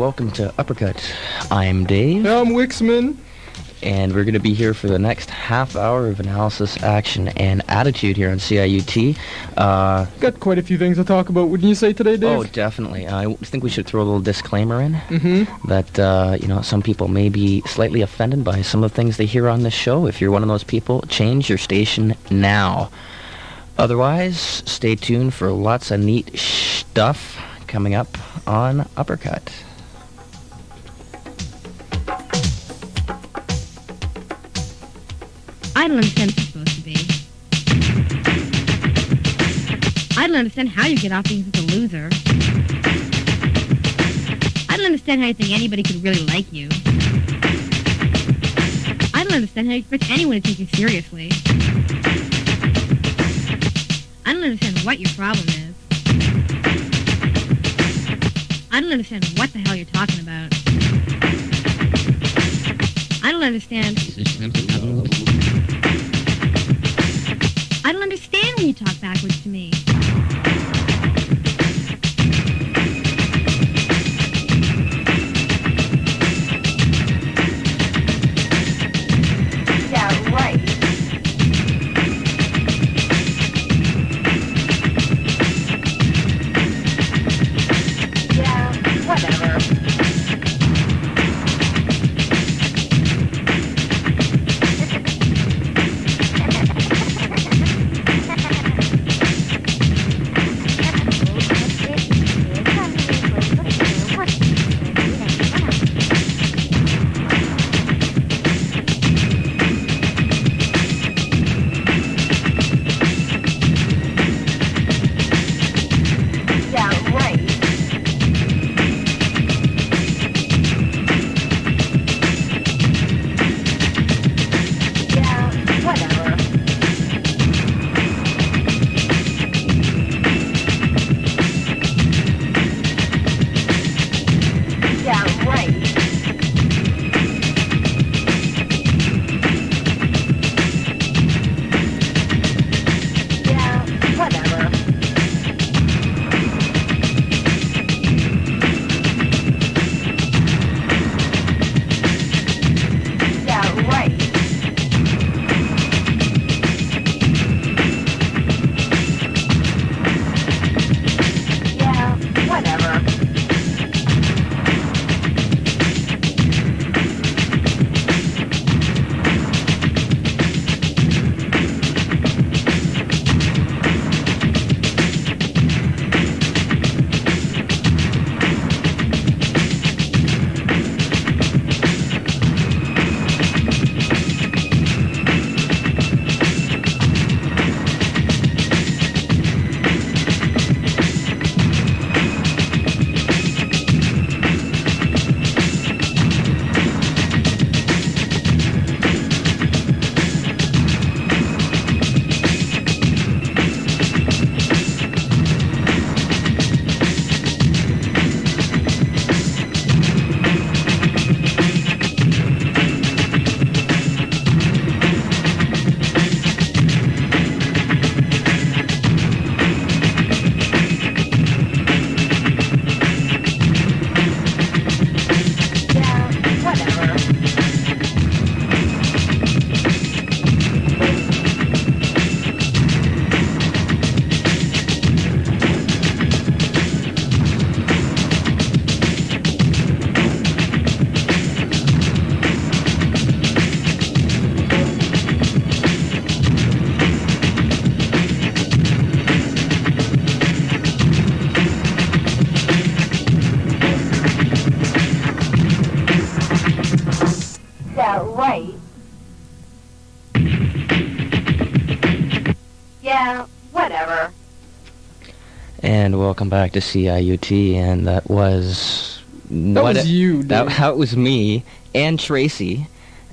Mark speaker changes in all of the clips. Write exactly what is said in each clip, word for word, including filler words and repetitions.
Speaker 1: welcome to Uppercut. I'm Dave.
Speaker 2: I'm Wixman.
Speaker 1: And we're going to be here for the next half hour of analysis, action, and attitude here on C I U T. Uh,
Speaker 2: Got quite a few things to talk about, wouldn't you say today, Dave?
Speaker 1: Oh, definitely. I think we should throw a little disclaimer in
Speaker 2: mm-hmm.
Speaker 1: that, uh, you know, some people may be slightly offended by some of the things they hear on this show. If you're one of those people, change your station now. Otherwise, stay tuned for lots of neat stuff coming up on Uppercut.
Speaker 3: I don't understand what it's supposed to be. I don't understand how you get off being such a loser. I don't understand how you think anybody could really like you. I don't understand how you expect anyone to take you seriously. I don't understand what your problem is. I don't understand what the hell you're talking about. I don't understand... I don't understand when you talk backwards to me.
Speaker 4: Yeah, right. Yeah, whatever.
Speaker 1: And welcome back to C I U T, and that was...
Speaker 2: That
Speaker 1: what
Speaker 2: was
Speaker 1: it,
Speaker 2: you, dude.
Speaker 1: That, that was me, and Tracy,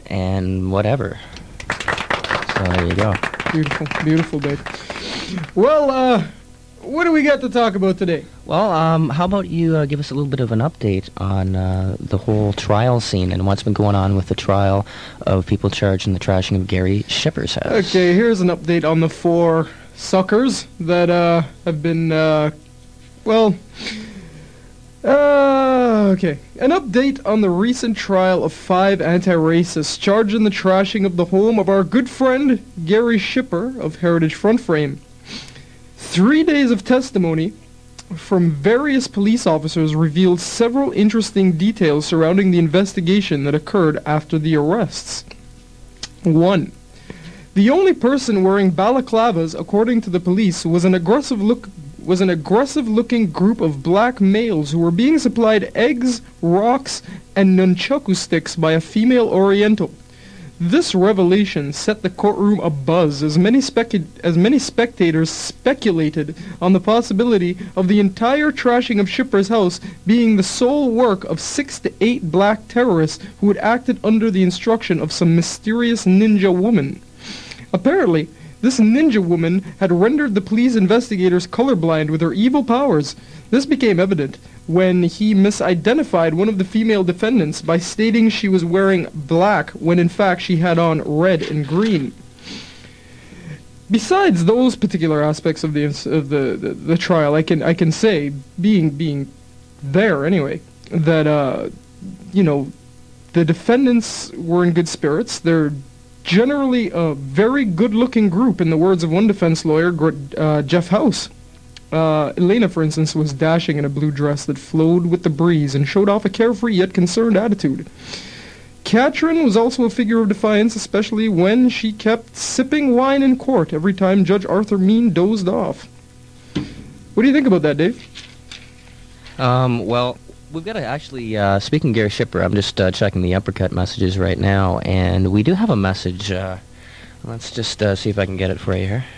Speaker 1: and whatever. So there you go.
Speaker 2: Beautiful, beautiful, babe. Well, uh, what do we got to talk about today?
Speaker 1: Well, um, how about you uh, give us a little bit of an update on uh, the whole trial scene and what's been going on with the trial of people charged in the trashing of Gary Shipper's house.
Speaker 2: Okay, here's an update on the four suckers that uh, have been, uh, well, uh, Okay. An update on the recent trial of five anti-racists charged in the trashing of the home of our good friend Gary Shipper of Heritage Front Frame. Three days of testimony from various police officers revealed several interesting details surrounding the investigation that occurred after the arrests. One. The only person wearing balaclavas, according to the police, was an aggressive look was an aggressive-looking group of black males who were being supplied eggs, rocks, and nunchaku sticks by a female Oriental. This revelation set the courtroom abuzz as many specu- as many spectators speculated on the possibility of the entire trashing of Shipper's house being the sole work of six to eight black terrorists who had acted under the instruction of some mysterious ninja woman. Apparently, this ninja woman had rendered the police investigators colorblind with her evil powers. This became evident when he misidentified one of the female defendants by stating she was wearing black when in fact she had on red and green. Besides those particular aspects of the of the, the, the trial, I can I can say, being being there anyway, that uh, you know, the defendants were in good spirits. They're generally a very good-looking group, in the words of one defense lawyer, uh, Jeff House. Uh, Elena, for instance, was dashing in a blue dress that flowed with the breeze and showed off a carefree yet concerned attitude. Katrin was also a figure of defiance, especially when she kept sipping wine in court every time Judge Arthur Mean dozed off. What do you think about that, Dave?
Speaker 1: Um, well, we've got to actually, uh, speaking of Gary Shipper, I'm just uh, checking the Uppercut messages right now, and we do have a message. Uh, let's just uh, see if I can get it for you here.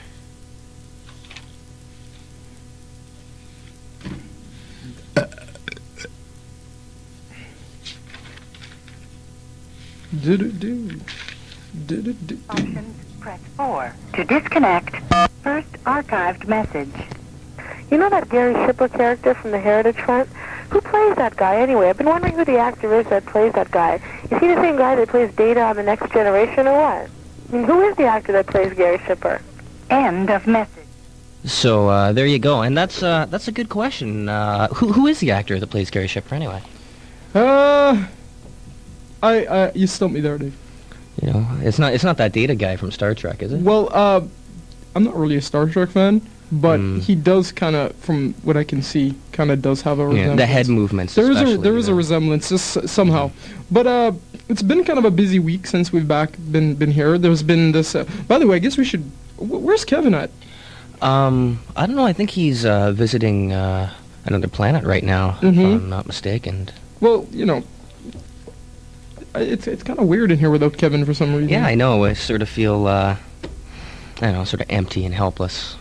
Speaker 2: Do-do-do. Do-do-do.
Speaker 4: Option, press four. To disconnect, first archived message.
Speaker 5: You know that Gary Shipper character from the Heritage Front? Who plays that guy anyway? I've been wondering who the actor is that plays that guy. Is he the same guy that plays Data on The Next Generation or what? I mean, who is the actor that plays Gary Shipper?
Speaker 4: End of message.
Speaker 1: So uh, there you go, and that's uh, that's a good question. Uh, who who is the actor that plays Gary Shipper anyway?
Speaker 2: Uh, I uh, you stumped me there, Dave.
Speaker 1: You know, it's not it's not that Data guy from Star Trek, is it?
Speaker 2: Well, uh, I'm not really a Star Trek fan, but
Speaker 1: Mm.
Speaker 2: he does kind of, from what I can see, kind of does have a resemblance.
Speaker 1: Yeah, the head movements.
Speaker 2: There is a
Speaker 1: especially,
Speaker 2: there is a
Speaker 1: you know.
Speaker 2: resemblance, just s- somehow. But uh, it's been kind of a busy week since we've back been been here. There's been this. Uh, by the way, I guess we should. Wh- where's Kevin at?
Speaker 1: Um, I don't know. I think he's uh, visiting uh, another planet right now, if
Speaker 2: Mhm.
Speaker 1: I'm not mistaken.
Speaker 2: Well, you know, I- it's it's kind of weird in here without Kevin for some reason.
Speaker 1: Yeah, I know. I sort of feel, uh, I don't know, sort of empty and helpless.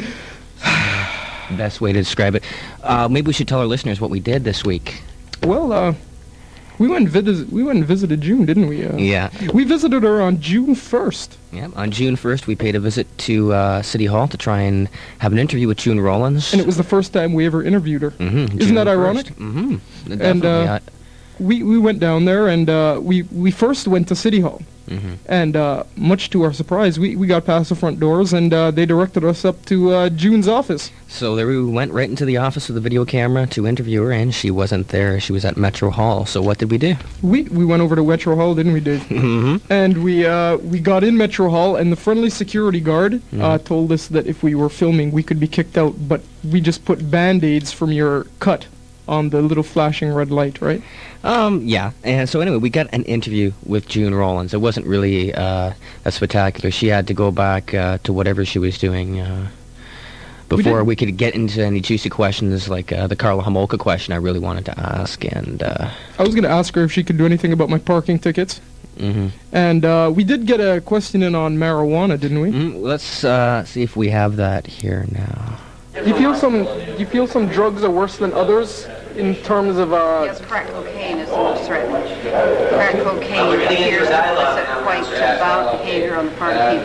Speaker 1: Best way to describe it. Uh, maybe we should tell our listeners what we did this week.
Speaker 2: Well, uh, we went vid- we went and visited June, didn't we? Uh,
Speaker 1: Yeah.
Speaker 2: We visited her on June first.
Speaker 1: Yeah. On June first, we paid a visit to uh, City Hall to try and have an interview with June Rowlands.
Speaker 2: And it was the first time we ever interviewed her.
Speaker 1: Mm-hmm.
Speaker 2: Isn't that ironic?
Speaker 1: Mm-hmm. Definitely.
Speaker 2: And uh, we we went down there, and uh, we we first went to City Hall,
Speaker 1: mm-hmm.
Speaker 2: and uh, much to our surprise, we, we got past the front doors, and uh, they directed us up to uh, June's office.
Speaker 1: So there we went right into the office with the video camera to interview her, and she wasn't there. She was at Metro Hall. So what did we do?
Speaker 2: We we went over to Metro Hall, didn't we, Dave?
Speaker 1: Mm-hmm.
Speaker 2: And we uh, we got in Metro Hall, and the friendly security guard uh,
Speaker 1: Mhm.
Speaker 2: told us that if we were filming, we could be kicked out, but we just put Band-Aids from your cut on the little flashing red light, right?
Speaker 1: Um, yeah. And so anyway, we got an interview with June Rowlands. It wasn't really uh, that spectacular. She had to go back uh, to whatever she was doing uh, before
Speaker 2: did-
Speaker 1: we, could get into any juicy questions like uh, the Carla Homolka question I really wanted to ask. And uh,
Speaker 2: I was going to ask her if she could do anything about my parking tickets.
Speaker 1: mhm.
Speaker 2: And uh, we did get a question in on marijuana, didn't we?
Speaker 1: Mm, let's uh, see if we have that here now.
Speaker 2: Do you feel some? Do you feel some drugs are worse than others in terms of? Uh,
Speaker 6: Yes, crack cocaine is the most threatening. Crack cocaine appears to elicit quite violent behavior on the part of people.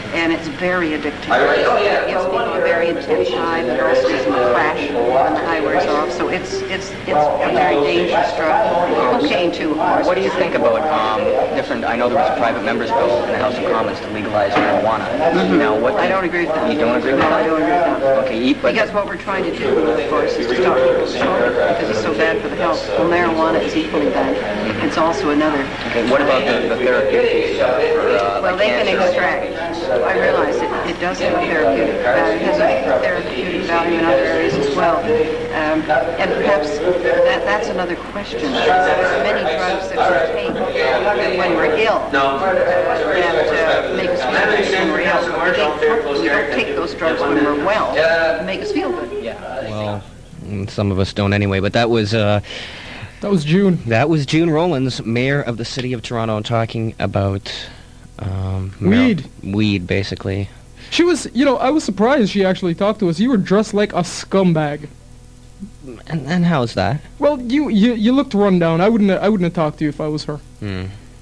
Speaker 6: and it's very addictive. It gives people a very intense high, but also gives them a crash when the high wears off. So it's it's it's a very dangerous drug. Cocaine too, of course.
Speaker 1: What do you think about um, different? I know there was a private members bill in the House of Commons to legalize marijuana.
Speaker 6: Mm-hmm.
Speaker 1: Now, what?
Speaker 6: I don't agree with that.
Speaker 1: You don't agree with
Speaker 6: no,
Speaker 1: that?
Speaker 6: I don't agree with that.
Speaker 1: Okay, eat, but
Speaker 6: because what we're trying to do, of course, is to stop people smoking because it's so bad for the health. Well, marijuana is equally bad. It's also another.
Speaker 1: Okay, what about the, the therapeutic stuff for uh,
Speaker 6: well,
Speaker 1: like
Speaker 6: they can
Speaker 1: cancer?
Speaker 6: extract. I realize it, it does have a therapeutic value. It has a therapeutic value in other areas as well. Um, and perhaps that, that's another question. There are many drugs that we take that when we're ill that uh, make us feel good when we're ill. We don't, we don't take those drugs when we're well to make us feel good.
Speaker 1: Yeah. Well, mm, some of us don't anyway, but that was... Uh,
Speaker 2: That was June.
Speaker 1: That was June Rowlands, mayor of the city of Toronto, talking about um,
Speaker 2: weed.
Speaker 1: Mar- weed, basically.
Speaker 2: She was, you know, I was surprised she actually talked to us. You were dressed like a scumbag.
Speaker 1: And, and how's that?
Speaker 2: Well, you, you you looked run down. I wouldn't I wouldn't have talked to you if I was her.
Speaker 1: Hmm.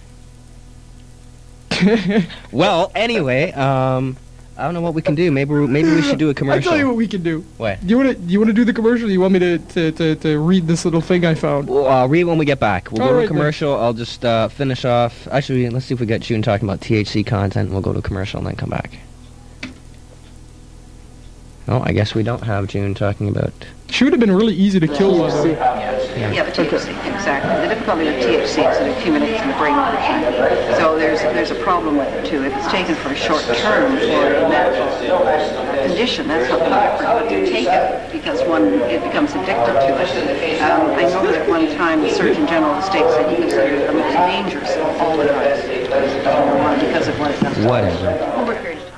Speaker 1: Well, anyway, um, I don't know what we can do. Maybe we, maybe we should do a commercial.
Speaker 2: I'll tell you what we can do.
Speaker 1: What?
Speaker 2: Do you want to do you want to do the commercial? Or you want me to, to, to, to read this little thing I found?
Speaker 1: Well, I'll read when we get back. We'll
Speaker 2: All
Speaker 1: go to
Speaker 2: right,
Speaker 1: a commercial. I'll just uh, finish off. Actually, let's see if we get June talking about T H C content. We'll go to a commercial and then come back. Oh, I guess we don't have June talking about...
Speaker 2: She would have been really easy to kill, though.
Speaker 6: Yeah, yeah, the T H C, exactly. The difficulty with T H C is it accumulates in the brain over time. So there's there's a problem with it too. If it's taken for a short term for a medical condition, that's not different. But to take it because one it becomes addicted to it. Um, I know that at one time the Surgeon General of the state said he considered it the most dangerous of all the drugs because of what it does.
Speaker 1: Whatever.
Speaker 6: Over a period of time.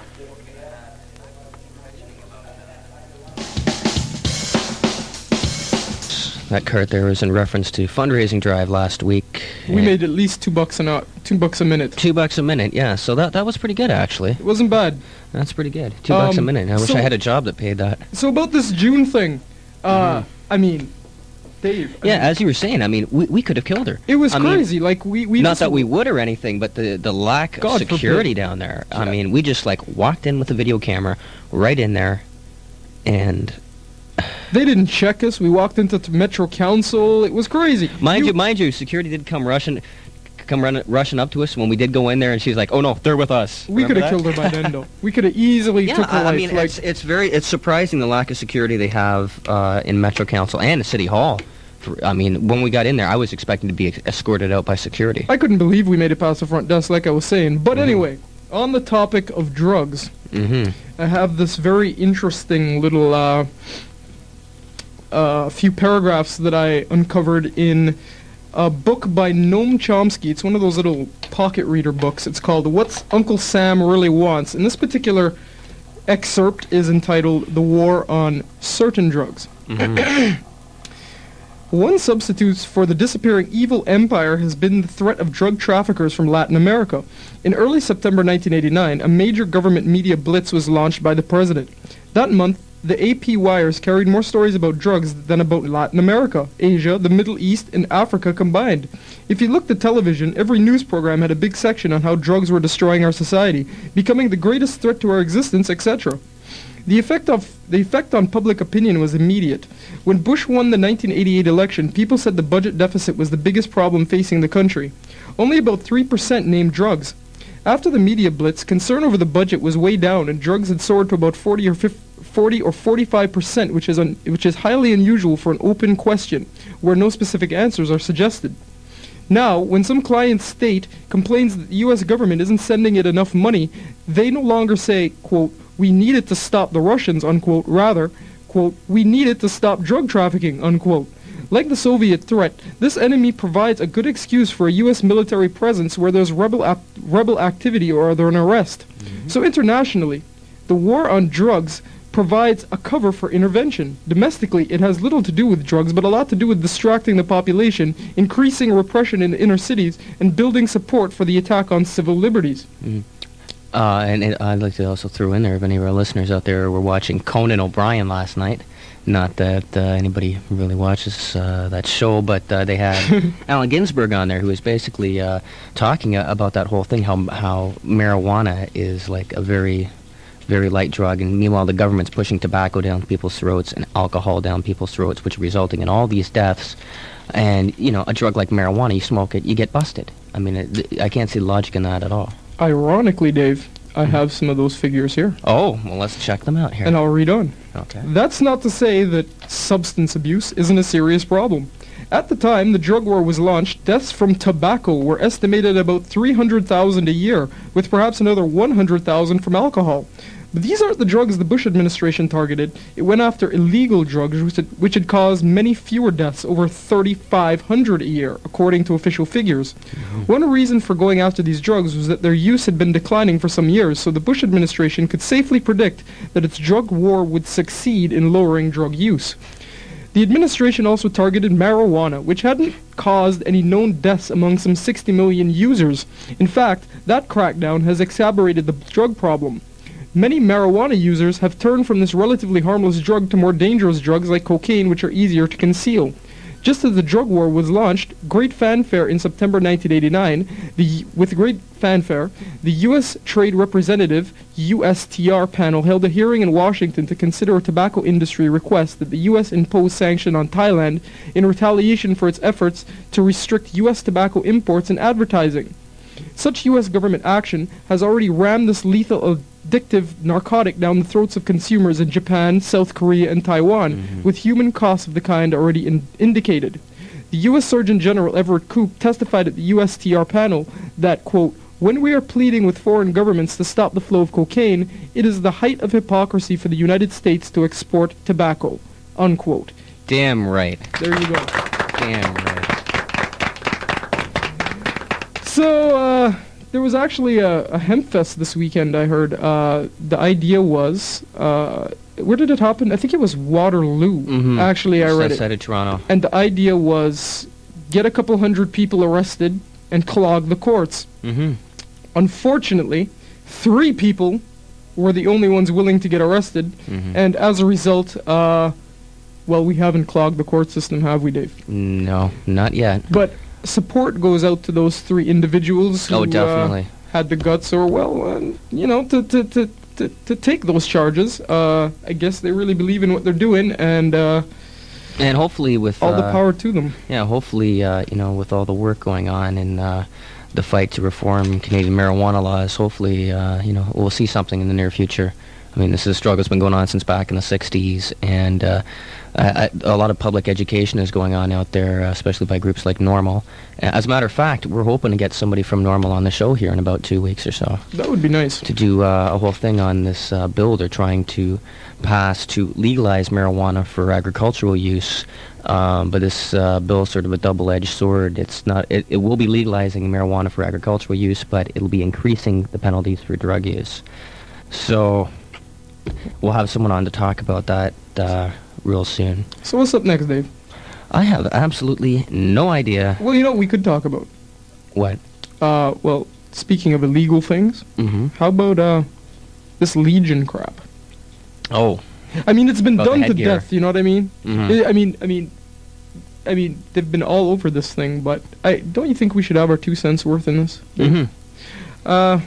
Speaker 1: That cart there was in reference to fundraising drive last week.
Speaker 2: We made at least two bucks an hour, two bucks a minute.
Speaker 1: Two bucks a minute, yeah. So that that was pretty good, actually.
Speaker 2: It wasn't bad.
Speaker 1: That's pretty good. Two um, bucks a minute. I wish
Speaker 2: so,
Speaker 1: I had a job that paid that.
Speaker 2: So about this June thing, uh,
Speaker 1: mm-hmm.
Speaker 2: I mean, Dave. I
Speaker 1: yeah,
Speaker 2: mean,
Speaker 1: as you were saying, I mean, we we could have killed her.
Speaker 2: It was
Speaker 1: I
Speaker 2: crazy.
Speaker 1: Mean,
Speaker 2: like we we
Speaker 1: not
Speaker 2: just,
Speaker 1: that we would or anything, but the the lack
Speaker 2: God
Speaker 1: of security
Speaker 2: forbid.
Speaker 1: down there.
Speaker 2: Yeah.
Speaker 1: I mean, we just like walked in with a video camera, right in there, and.
Speaker 2: They didn't check us. We walked into t- Metro Council. It was crazy.
Speaker 1: Mind you, you, mind you, security did come rushing, come run, rushing up to us when we did go in there, and she's like, "Oh no, they're with us."
Speaker 2: We could have killed her by then, though. We could have easily
Speaker 1: yeah,
Speaker 2: took her
Speaker 1: I,
Speaker 2: life.
Speaker 1: I mean,
Speaker 2: like,
Speaker 1: it's it's very it's surprising the lack of security they have uh, in Metro Council and City Hall. For, I mean, when we got in there, I was expecting to be escorted out by security.
Speaker 2: I couldn't believe we made it past the front desk, like I was saying. But mm-hmm. anyway, on the topic of drugs,
Speaker 1: mm-hmm.
Speaker 2: I have this very interesting little. Uh, a uh, few paragraphs that I uncovered in a book by Noam Chomsky. It's one of those little pocket reader books. It's called What's Uncle Sam Really Wants. And this particular excerpt is entitled The War on Certain Drugs. Mm-hmm. One substitute for the disappearing evil empire has been the threat of drug traffickers from Latin America. In early September nineteen eighty-nine, a major government media blitz was launched by the president. That month, the A P wires carried more stories about drugs than about Latin America, Asia, the Middle East, and Africa combined. If you looked at television, every news program had a big section on how drugs were destroying our society, becoming the greatest threat to our existence, et cetera. The effect of the effect on public opinion was immediate. When Bush won the nineteen eighty-eight election, people said the budget deficit was the biggest problem facing the country. Only about three percent named drugs. After the media blitz, concern over the budget was way down, and drugs had soared to about forty or fifty forty or forty-five percent, which is un- which is highly unusual for an open question, where no specific answers are suggested. Now, when some client state complains that the U S government isn't sending it enough money, they no longer say, quote, "We need it to stop the Russians," unquote. Rather, quote, "We need it to stop drug trafficking," unquote. Like the Soviet threat, this enemy provides a good excuse for a U S military presence where there's rebel ap- rebel activity or there's an arrest. Mm-hmm. So internationally, the war on drugs provides a cover for intervention. Domestically, it has little to do with drugs, but a lot to do with distracting the population, increasing repression in the inner cities, and building support for the attack on civil liberties.
Speaker 1: Mm. Uh, and it, I'd like to also throw in there, if any of our listeners out there were watching Conan O'Brien last night, not that uh, anybody really watches uh, that show, but uh, they had Allen Ginsberg on there, who was basically uh, talking uh, about that whole thing, how how marijuana is like a very, very light drug, and meanwhile the government's pushing tobacco down people's throats and alcohol down people's throats, which are resulting in all these deaths. And, you know, a drug like marijuana, you smoke it, you get busted. I mean, it, I can't see logic in that at all.
Speaker 2: Ironically, Dave, I have some of those figures here.
Speaker 1: Oh, well, let's check them out here.
Speaker 2: And I'll read on.
Speaker 1: Okay.
Speaker 2: That's not to say that substance abuse isn't a serious problem. At the time the drug war was launched, deaths from tobacco were estimated at about three hundred thousand a year, with perhaps another one hundred thousand from alcohol. But these aren't the drugs the Bush administration targeted. It went after illegal drugs, which had, which had caused many fewer deaths, over thirty-five hundred a year, according to official figures. Mm-hmm. One reason for going after these drugs was that their use had been declining for some years, so the Bush administration could safely predict that its drug war would succeed in lowering drug use. The administration also targeted marijuana, which hadn't caused any known deaths among some sixty million users. In fact, that crackdown has exacerbated the drug problem. Many marijuana users have turned from this relatively harmless drug to more dangerous drugs like cocaine, which are easier to conceal. Just as the drug war was launched, great fanfare in September nineteen eighty-nine, the, with great fanfare, the U S Trade Representative U S T R panel held a hearing in Washington to consider a tobacco industry request that the U S impose sanction on Thailand in retaliation for its efforts to restrict U S tobacco imports and advertising. Such U S government action has already rammed this lethal addictive narcotic down the throats of consumers in Japan, South Korea, and Taiwan, mm-hmm. with human costs of the kind already in indicated. The U S Surgeon General Everett Koop testified at the U S T R panel that, quote, "When we are pleading with foreign governments to stop the flow of cocaine, it is the height of hypocrisy for the United States to export tobacco," unquote.
Speaker 1: Damn right.
Speaker 2: There you go.
Speaker 1: Damn right.
Speaker 2: So, uh, there was actually a, a hemp fest this weekend, I heard. Uh, the idea was, uh, where did it happen? I think it was Waterloo. Mm-hmm. Actually, I read it.
Speaker 1: Outside of Toronto.
Speaker 2: And the idea was, get a couple hundred people arrested and clog the courts. Mm-hmm. Unfortunately, three people were the only ones willing to get arrested, mm-hmm. and as a result, uh, well, we haven't clogged the court system, have we, Dave?
Speaker 1: No, not yet.
Speaker 2: But support goes out to those three individuals who
Speaker 1: oh, definitely.
Speaker 2: Uh, had the guts, or well, uh, you know, to to, to to to take those charges. Uh, I guess they really believe in what they're doing, and uh,
Speaker 1: and hopefully with
Speaker 2: all
Speaker 1: uh,
Speaker 2: the power to them.
Speaker 1: Yeah, hopefully, uh, you know, with all the work going on in uh, the fight to reform Canadian marijuana laws, hopefully, uh, you know, we'll see something in the near future. I mean, this is a struggle that's been going on since back in the sixties, and uh, I, I, a lot of public education is going on out there, uh, especially by groups like NORML. As a matter of fact, we're hoping to get somebody from NORML on the show here in about two weeks or so.
Speaker 2: That would be nice.
Speaker 1: To do uh, a whole thing on this uh, bill they're trying to pass to legalize marijuana for agricultural use. Um, but this uh, bill is sort of a double-edged sword. It's not. It, it will be legalizing marijuana for agricultural use, but it'll be increasing the penalties for drug use. So we'll have someone on to talk about that uh, real soon.
Speaker 2: So what's up next, Dave?
Speaker 1: I have absolutely no idea.
Speaker 2: Well, you know what we could talk about?
Speaker 1: What?
Speaker 2: Uh, well, speaking of illegal things,
Speaker 1: mm-hmm.
Speaker 2: how about uh, this Legion crap?
Speaker 1: Oh.
Speaker 2: I mean, it's been
Speaker 1: about
Speaker 2: done to death, you know what I mean?
Speaker 1: Mm-hmm.
Speaker 2: I, I mean, I mean, I mean, they've been all over this thing, but I don't you think we should have our two cents worth in this?
Speaker 1: Mm-hmm.
Speaker 2: Uh,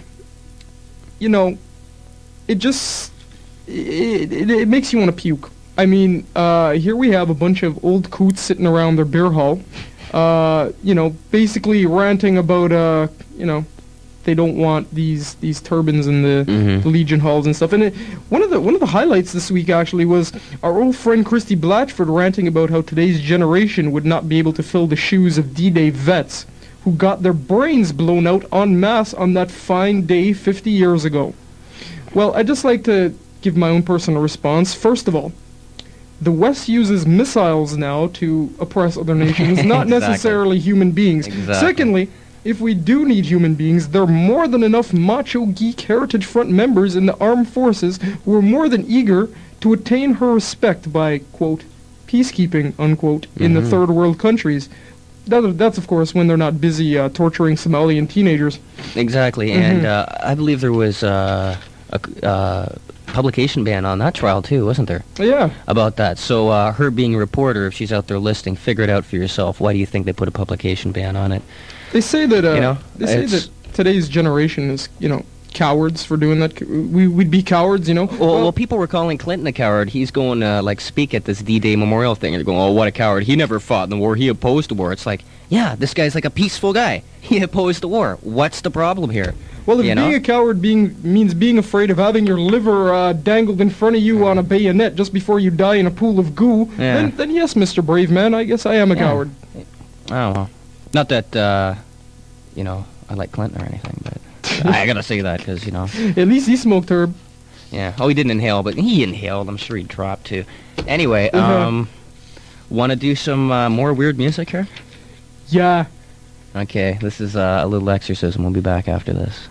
Speaker 2: you know, it just, it, it, it makes you want to puke. I mean, uh, here we have a bunch of old coots sitting around their beer hall, uh, you know, basically ranting about, uh, you know, they don't want these these turbines in the,
Speaker 1: mm-hmm.
Speaker 2: the Legion halls and stuff. And it, one of the one of the highlights this week actually was our old friend Christy Blatchford ranting about how today's generation would not be able to fill the shoes of D-Day vets who got their brains blown out en masse on that fine day fifty years ago. Well, I'd just like to give my own personal response. First of all, the West uses missiles now to oppress other nations, not
Speaker 1: exactly.
Speaker 2: necessarily human beings.
Speaker 1: Exactly.
Speaker 2: Secondly, if we do need human beings, there are more than enough macho geek Heritage Front members in the armed forces who are more than eager to attain her respect by, quote, peacekeeping, unquote, mm-hmm. in the third world countries. That, that's, of course, when they're not busy uh, torturing Somalian teenagers.
Speaker 1: Exactly,
Speaker 2: Mhm.
Speaker 1: and uh, I believe there was uh, a uh, publication ban on that trial, too, wasn't there?
Speaker 2: Yeah.
Speaker 1: About that. So uh, her being a reporter, if she's out there listing, figure it out for yourself. Why do you think they put a publication ban on it?
Speaker 2: They say that, uh,
Speaker 1: You know,
Speaker 2: they say
Speaker 1: it's-
Speaker 2: that today's generation is, you know, cowards for doing that. We, we'd be cowards, you know?
Speaker 1: Well, well, people were calling Clinton a coward. He's going to, like, speak at this D-Day memorial thing. And they're going, oh, what a coward. He never fought in the war. He opposed the war. It's like, yeah, this guy's like a peaceful guy. He opposed the war. What's the problem here?
Speaker 2: Well, if
Speaker 1: You
Speaker 2: being
Speaker 1: know?
Speaker 2: a coward being means being afraid of having your liver uh, dangled in front of you on a bayonet just before you die in a pool of goo,
Speaker 1: Yeah.
Speaker 2: then, then yes, Mister Brave Man, I guess I am a
Speaker 1: Yeah.
Speaker 2: coward.
Speaker 1: Oh, well. Not that, uh, you know, I like Clinton or anything, but I gotta say that because, you know,
Speaker 2: At least he smoked herb.
Speaker 1: yeah. Oh, he didn't inhale, but he inhaled. I'm sure he dropped, too. Anyway,
Speaker 2: Uh-huh.
Speaker 1: um, want to do some uh, more weird music here?
Speaker 2: Yeah.
Speaker 1: Okay, this is uh, a little exorcism. We'll be back after this.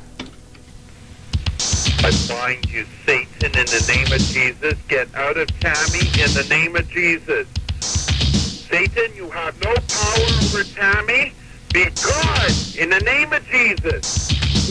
Speaker 7: I bind you, Satan, in the name of Jesus. Get out of Tammy in the name of Jesus. Satan, you have no power over Tammy. Be gone in the name of Jesus.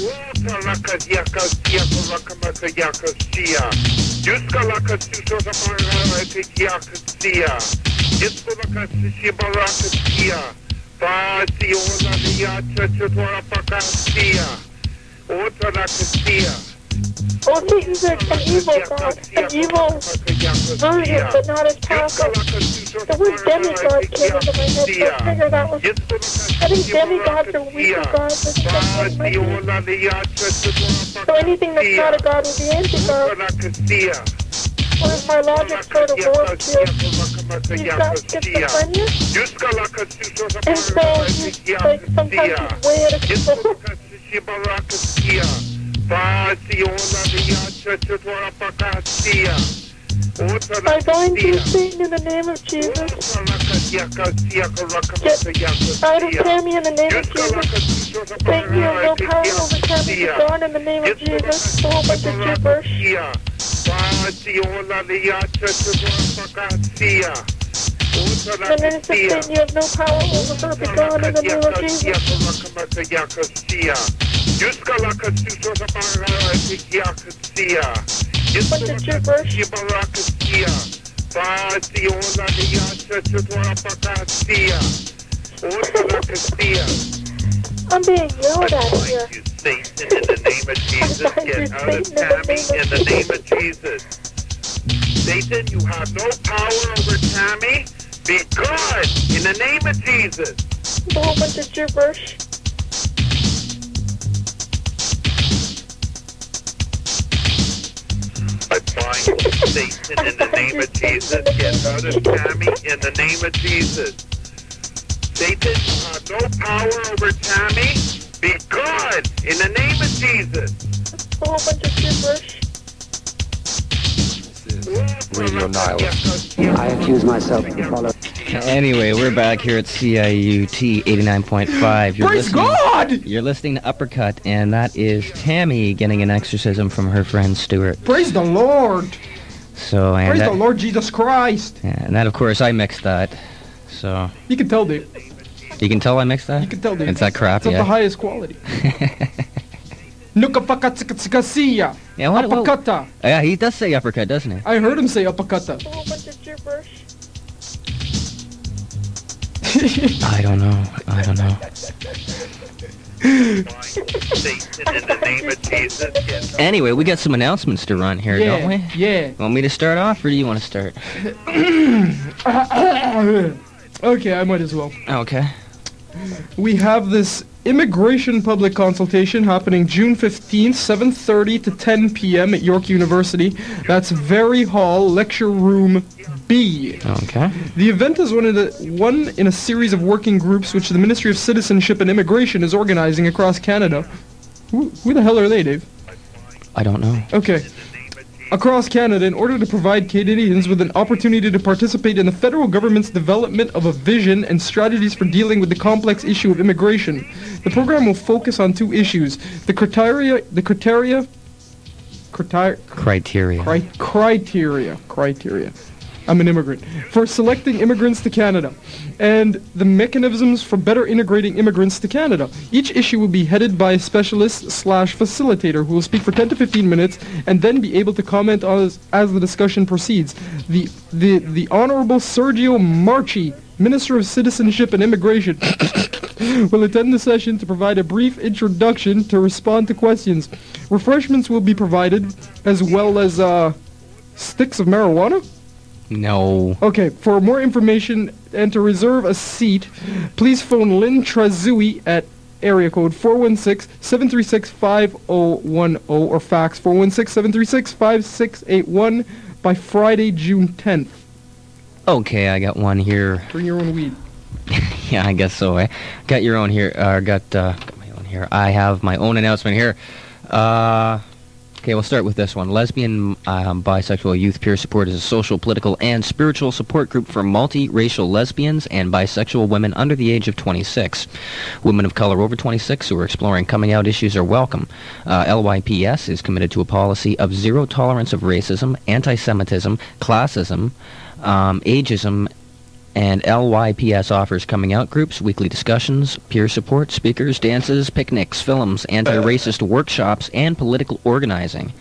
Speaker 5: Oh, Satan's an evil god, an evil version, but not as powerful. The word demigod came into my head, so I figured that was... I think demigods are weaker gods or something like that. So anything that's not a god would be anti-god. Or is my logic sort of warped here? He's got schizophrenia? And so he's, like, sometimes he's way out of control. I bind you, Satan, in the name of Jesus. Get out of Tammy in the name of Jesus. Satan, you have no power over Tammy. Be gone in the name of Jesus. A whole bunch of gibberish. And then it says, Satan, you have no power over her. Be gone in the name of Jesus. Bunch of gibberish. I'm being yelled at here.
Speaker 7: You, Satan, in the name of Jesus. Get out of Tammy in the name of Jesus. Satan, you have no power over Tammy. Be gone in the name of Jesus.
Speaker 5: A whole bunch of gibberish.
Speaker 7: I bind you, Satan, in the name of Jesus. Get out of Tammy in the name of Jesus. Satan, you have no power over Tammy. Be gone in the name of Jesus.
Speaker 5: A whole bunch of gibberish.
Speaker 8: Radio Nihilist. I accuse myself of following.
Speaker 1: Anyway, we're back here at C I U T eighty-nine point five. You're
Speaker 2: Praise
Speaker 1: listening-
Speaker 2: God!
Speaker 1: You're listening to Uppercut, and that is Tammy getting an exorcism from her friend Stuart.
Speaker 2: Praise the Lord!
Speaker 1: So, and
Speaker 2: Praise
Speaker 1: that,
Speaker 2: the Lord Jesus Christ!
Speaker 1: and that, of course, I mixed that. So,
Speaker 2: You can tell, Dave.
Speaker 1: you can tell I mixed that?
Speaker 2: You can tell, Dave.
Speaker 1: It's that crap,
Speaker 2: It's of
Speaker 1: yeah.
Speaker 2: the highest quality. Nukapakatsikatsikasiya.
Speaker 1: Yeah, what- what-
Speaker 2: Uppercutta.
Speaker 1: Yeah, he does say uppercut, doesn't he?
Speaker 2: I heard him say uppercutta.
Speaker 5: A whole bunch of gibberish.
Speaker 1: I don't know. I don't know.
Speaker 7: Satan, in the name of Jesus. Get out.
Speaker 1: Anyway, we got some announcements to run here, don't we?
Speaker 2: Yeah, yeah.
Speaker 1: Want me to start off, or do you want to start?
Speaker 2: Okay, I might as well.
Speaker 1: Okay.
Speaker 2: We have this immigration public consultation happening June fifteenth, seven thirty to ten p.m. at York University. That's Very Hall, Lecture Room B.
Speaker 1: Okay.
Speaker 2: The event is one, of the, one in a series of working groups which the Ministry of Citizenship and Immigration is organizing across Canada. Who, who the hell are they, Dave?
Speaker 1: I don't know.
Speaker 2: Okay. Across Canada, in order to provide Canadians with an opportunity to participate in the federal government's development of a vision and strategies for dealing with the complex issue of immigration. The program will focus on two issues: the criteria, the criteria, criteria,
Speaker 1: Criteria.
Speaker 2: cri- criteria, criteria I'm an immigrant. For selecting immigrants to Canada, and the mechanisms for better integrating immigrants to Canada. Each issue will be headed by a specialist slash facilitator who will speak for ten to fifteen minutes and then be able to comment on as, as the discussion proceeds. The, the, the Honorable Sergio Marchi, Minister of Citizenship and Immigration, will attend the session to provide a brief introduction to respond to questions. Refreshments will be provided, as well as uh, sticks of marijuana?
Speaker 1: No.
Speaker 2: Okay, for more information and to reserve a seat, please phone Lynn Trazui at area code four one six, seven three six, five zero one zero or fax four one six, seven three six, five six eight one by Friday, June tenth.
Speaker 1: Okay, I got one here.
Speaker 2: Bring your own weed.
Speaker 1: Yeah, I guess so, eh? Got your own here. Uh, got, uh, got my own here. I have my own announcement here. Uh... Okay, we'll start with this one. Lesbian um, Bisexual Youth Peer Support is a social, political, and spiritual support group for multi-racial lesbians and bisexual women under the age of twenty-six. Women of color over twenty-six who are exploring coming out issues are welcome. Uh, L Y P S is committed to a policy of zero tolerance of racism, anti-Semitism, classism, um, ageism, and L Y P S offers coming out groups, weekly discussions, peer support, speakers, dances, picnics, films, anti-racist workshops, and political organizing.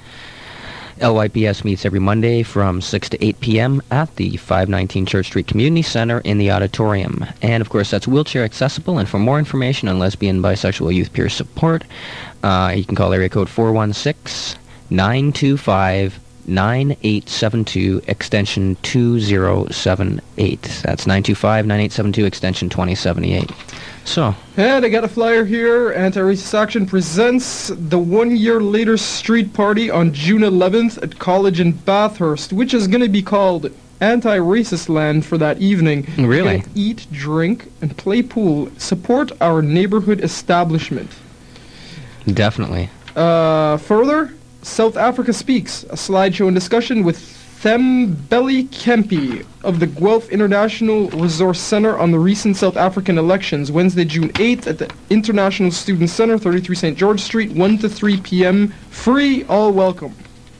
Speaker 1: L Y P S meets every Monday from six to eight p.m. at the five nineteen Church Street Community Center in the auditorium. And, of course, that's wheelchair accessible. And for more information on lesbian, bisexual youth peer support, uh, you can call area code four one six, nine two five, nine eight seven two, extension two zero seven eight. That's nine two five, nine eight seven two, extension twenty seventy-eight. So.
Speaker 2: And I got a flyer here. Anti-Racist Action presents the One Year Later Street Party on June eleventh at College in Bathurst, which is going to be called Anti-Racist Land for that evening.
Speaker 1: Really?
Speaker 2: We're gonna eat, drink, and play pool. Support our neighborhood establishment.
Speaker 1: Definitely.
Speaker 2: Uh, further, South Africa Speaks, a slideshow and discussion with Thembeli Kempi of the Guelph International Resource Center on the recent South African elections, Wednesday, June eighth at the International Student Center, thirty-three Saint George Street, one to three p.m. Free, all welcome.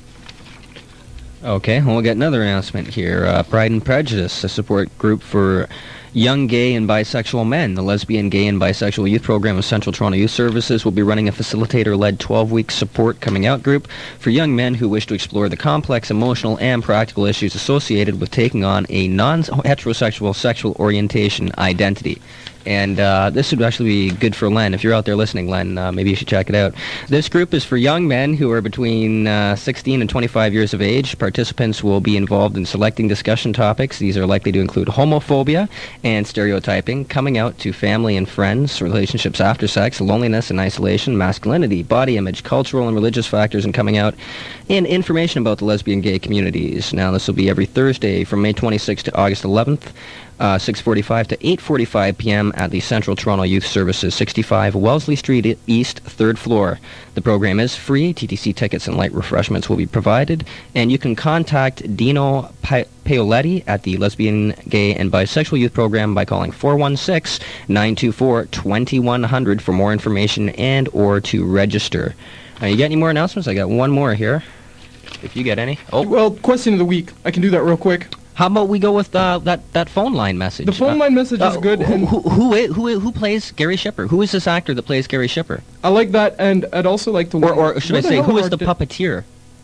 Speaker 1: Okay, well, we'll get another announcement here. Uh, Pride and Prejudice, a support group for young gay and bisexual men. The Lesbian, Gay, and Bisexual Youth Program of Central Toronto Youth Services will be running a facilitator-led twelve-week support coming out group for young men who wish to explore the complex emotional and practical issues associated with taking on a non-heterosexual sexual orientation identity. And uh, this would actually be good for Len. If you're out there listening, Len, uh, maybe you should check it out. This group is for young men who are between uh, sixteen and twenty-five years of age. Participants will be involved in selecting discussion topics. These are likely to include homophobia and stereotyping, coming out to family and friends, relationships after sex, loneliness and isolation, masculinity, body image, cultural and religious factors in coming out, and information about the lesbian gay communities. Now, this will be every Thursday from May twenty-sixth to August eleventh. Uh, six forty-five to eight forty-five p.m. at the Central Toronto Youth Services, sixty-five Wellesley Street East, third floor. The program is free. T T C tickets and light refreshments will be provided. And you can contact Dino pa- Paoletti at the Lesbian, Gay, and Bisexual Youth Program by calling four one six, nine two four, two one zero zero for more information and or to register. Uh, you got any more announcements? I got one more here, if you get any. Oh,
Speaker 2: Well, question of the week. I can do that real quick.
Speaker 1: how about we go with uh, that, that phone line message?
Speaker 2: The phone
Speaker 1: Uh,
Speaker 2: line message is
Speaker 1: uh,
Speaker 2: good.
Speaker 1: Who,
Speaker 2: and
Speaker 1: who, who, i- who, i- who plays Gary Shipper? Who is this actor that plays Gary Shipper?
Speaker 2: I like that, and I'd also like to...
Speaker 1: Or, or should
Speaker 2: Where
Speaker 1: I
Speaker 2: the
Speaker 1: say,
Speaker 2: hell
Speaker 1: who
Speaker 2: are
Speaker 1: is
Speaker 2: our
Speaker 1: the
Speaker 2: di-
Speaker 1: puppeteer?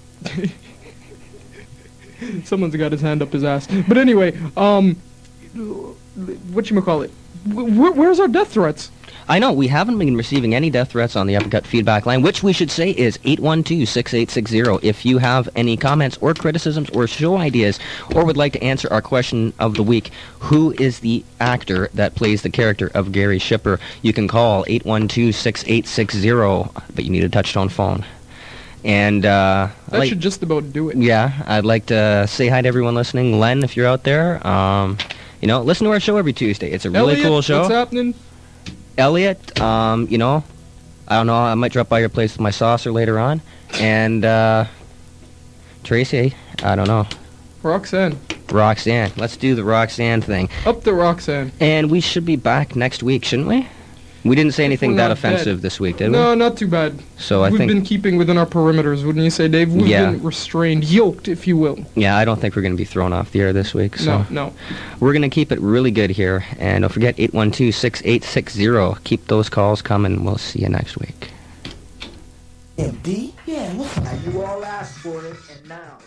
Speaker 2: Someone's got his hand up his ass. But anyway, um... whatchamacallit? Wh- where's our death threats?
Speaker 1: I know, we haven't been receiving any death threats on the Uppercut feedback line, which we should say is eight one two, six eight six zero. If you have any comments or criticisms or show ideas, or would like to answer our question of the week, who is the actor that plays the character of Gary Shipper, you can call eight one two, six eight six zero, but you need a touch-tone phone. And, uh...
Speaker 2: That
Speaker 1: like,
Speaker 2: should just about do it.
Speaker 1: yeah, I'd like to say hi to everyone listening. Len, if you're out there, um, you know, listen to our show every Tuesday. It's a really
Speaker 2: Elliot,
Speaker 1: cool show.
Speaker 2: what's happening?
Speaker 1: Elliot, um, you know, I don't know, I might drop by your place with my saucer later on. And, uh, Tracy, I don't know.
Speaker 2: Roxanne.
Speaker 1: Roxanne. Let's do the Roxanne thing.
Speaker 2: Up to Roxanne.
Speaker 1: And we should be back next week, shouldn't we? We didn't say anything
Speaker 2: We're
Speaker 1: that
Speaker 2: not
Speaker 1: offensive
Speaker 2: dead.
Speaker 1: this week, did we?
Speaker 2: No, not too bad.
Speaker 1: So I
Speaker 2: We've
Speaker 1: think,
Speaker 2: been keeping within our perimeters, wouldn't you say, Dave? We've
Speaker 1: Yeah.
Speaker 2: been restrained, yoked, if you will.
Speaker 1: yeah, I don't think we're going to be thrown off the air this week. So
Speaker 2: No, no.
Speaker 1: we're going to keep it really good here. And don't forget, eight one two, six eight six zero. Keep those calls coming. We'll see you next week.
Speaker 9: M D? Yeah, what's up? You all asked for it, and now...